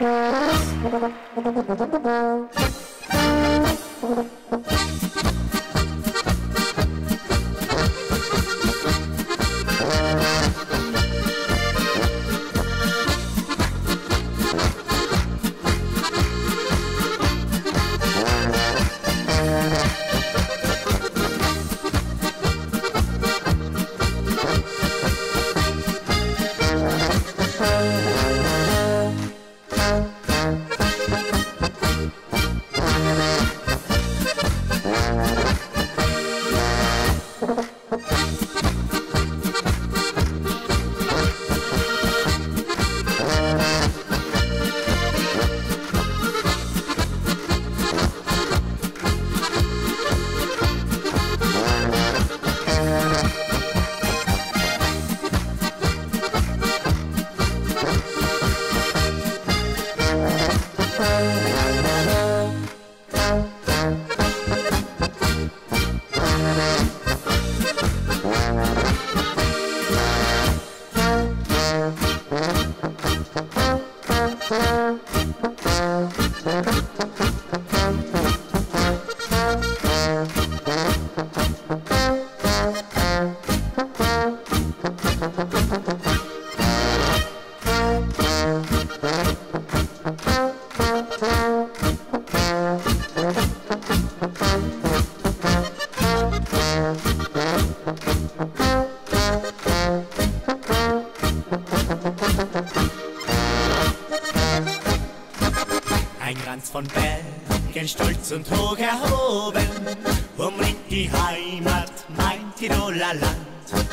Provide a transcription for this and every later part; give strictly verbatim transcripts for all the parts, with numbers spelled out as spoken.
Ein Kranz von Bergen, stolz und hoch erhoben, umringt die Heimat, mein Tiroler Land.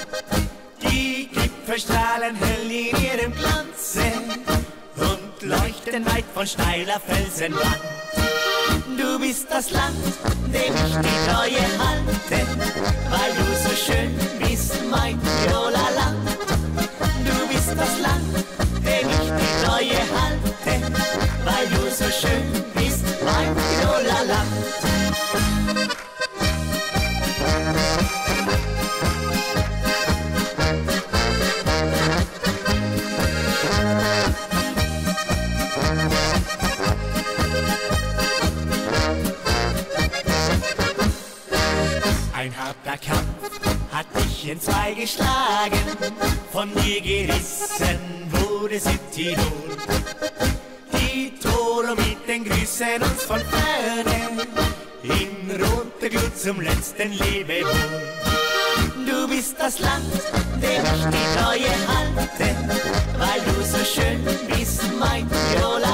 Die Gipfel strahlen hell in ihrem Glanze und leuchten weit von steiler Felsenwand. Du bist das Land, dem ich die Treue halte, weil du so schön bist, mein Tiroler Land. Du bist das Land, dem ich die Treue halte, weil du so schön bist, mein Tiroler Land. Ein harter Kampf hat dich in zwei geschlagen, von dir gerissen wurde Südtirol. Die Tore mit den Grüßen uns von ferne, in roter Glut zum letzten Lebewohl. Du bist das Land, dem ich die Treue halte, weil du so schön bist, mein Tiroler